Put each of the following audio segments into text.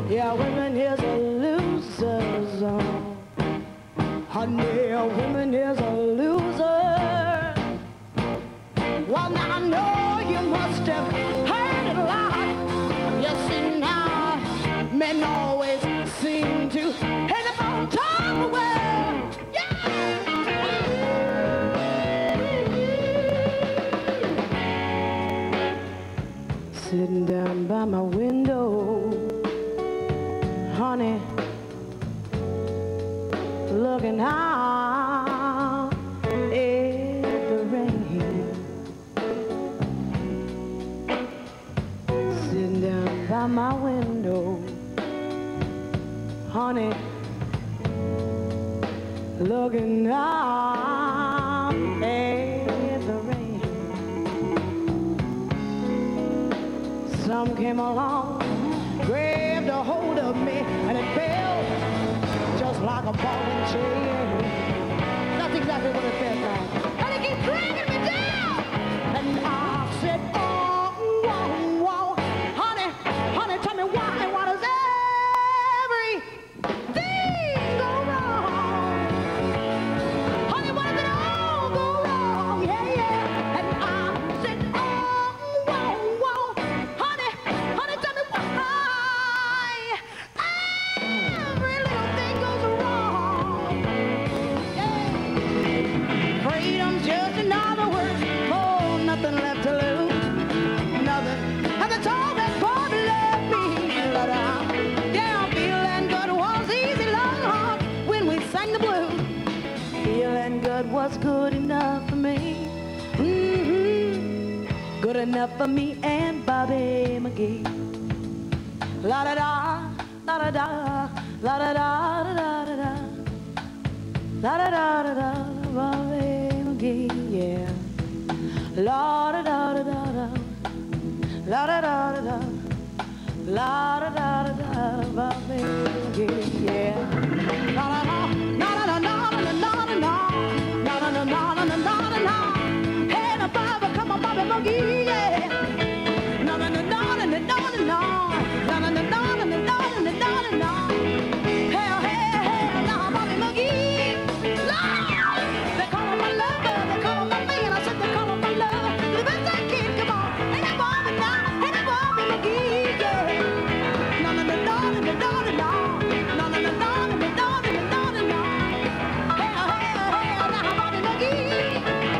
Yeah, women is a loser zone. Honey, a woman is a loser. Well, now I know you must have heard it a lot. You see now, men always seem to end up on top of the world. Yeah! Sitting down by my window, honey, looking out at the rain. Sitting down by my window, honey, looking out at the rain. Some came along, grabbed a hold of me, and it fell just like a ball and chain. That's exactly what it felt like. And it keeps dragging me down. And I said, oh, whoa, whoa. Honey, honey, tell me why does everything go wrong? Honey, why does it all go wrong? Yeah, yeah. And I said, oh, whoa, whoa. Honey, honey, tell me why every little thing goes wrong. Yeah. Freedom's just another word for nothing left to lose. Nothing. And that's all that boy left me. Yeah, feeling good was easy, long hard when we sang the blues. Feeling good was good enough for me. Good enough for me and Bobby McGee. La da da, la da da, la da da da da da, la da da da da, Bobby McGee, yeah. La da da da da da, la da da da da, la da da da da, Bobby McGee, yeah. La da da, la da da da da da da da, la da da da da da da da. Hey, now Bobby, come on, Bobby McGee, yeah. La da da da da da da da, la da da da da da da da. Hey, hey, hey, now Bobby McGee. They call him my lover, they call him my man. I said they call him my lover. The best I can, come on. Hey, that Bobby now, hey, that Bobby McGee, yeah. No, no, no, no, no, no, no, no, no, no, no, no, no, no, no, no. Hey, hey, hey, now Bobby McGee.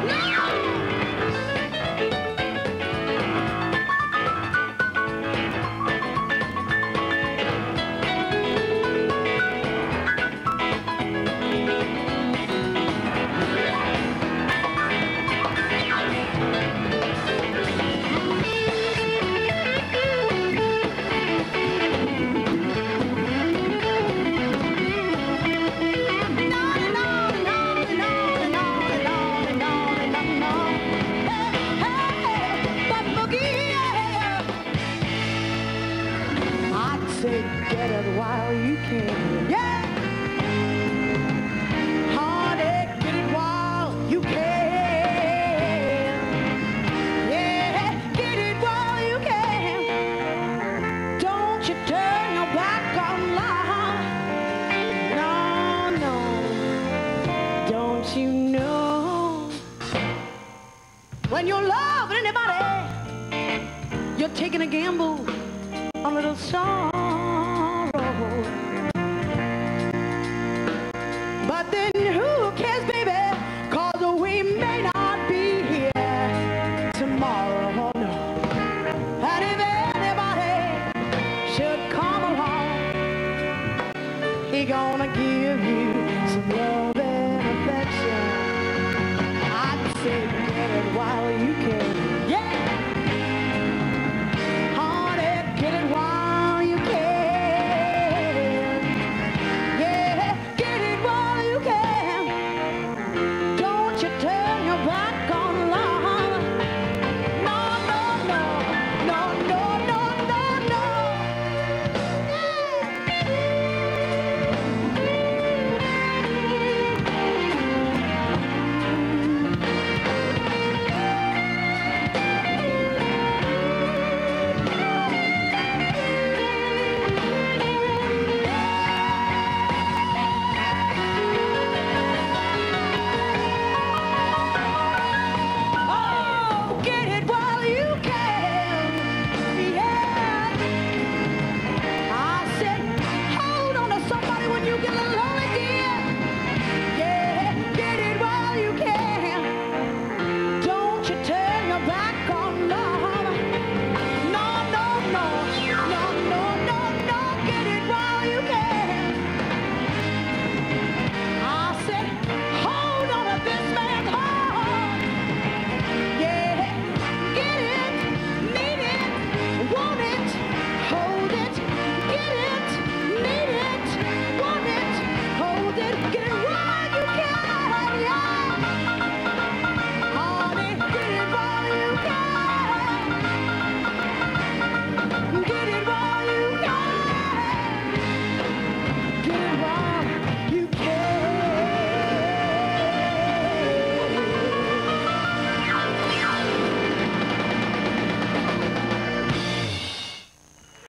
Say get it while you can. Yeah! Honey, get it while you can. Yeah, get it while you can. Don't you turn your back on love. No, no. Don't you know? When you're loving anybody, you're taking a gamble on a little sorrow. But then who cares, baby? 'Cause we may not be here tomorrow, no. And if anybody should come along, he gonna give you some love.